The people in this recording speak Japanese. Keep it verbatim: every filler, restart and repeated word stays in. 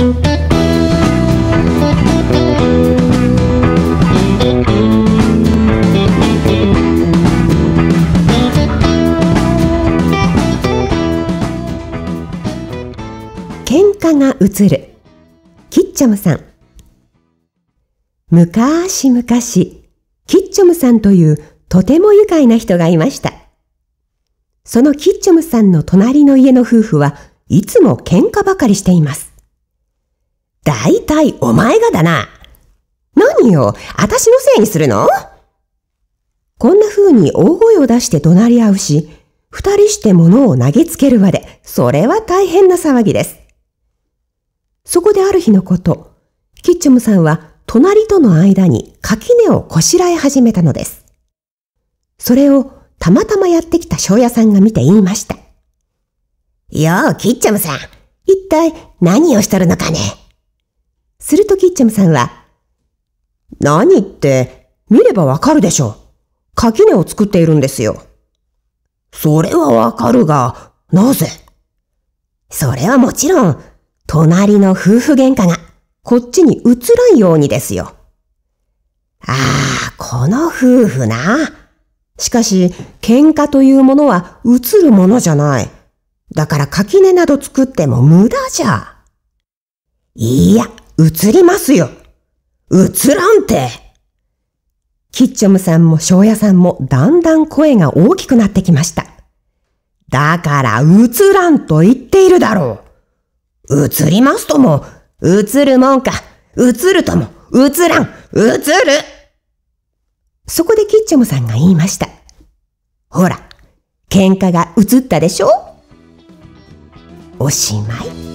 喧嘩が映る。キッチョムさん。むかーしむかし、キッチョムさんというとても愉快な人がいました。そのキッチョムさんの隣の家の夫婦はいつも喧嘩ばかりしています。だいたいお前がだな。何よ、あたしのせいにするの？こんな風に大声を出して怒鳴り合うし、二人して物を投げつけるまで、それは大変な騒ぎです。そこである日のこと、キッチョムさんは隣との間に垣根をこしらえ始めたのです。それをたまたまやってきた庄屋さんが見て言いました。よう、キッチョムさん、一体何をしとるのかね。するとキッチョムさんは、何って、見ればわかるでしょう。垣根を作っているんですよ。それはわかるが、なぜ？それはもちろん、隣の夫婦喧嘩がこっちに移らんようにですよ。ああ、この夫婦な。しかし、喧嘩というものは移るものじゃない。だから垣根など作っても無駄じゃ。いや、移りますよ。移らんて。キッチョムさんも庄屋さんもだんだん声が大きくなってきました。だから移らんと言っているだろう。移りますとも、移るもんか、移るとも、移らん、移る。そこでキッチョムさんが言いました。ほら、喧嘩が移ったでしょ？おしまい。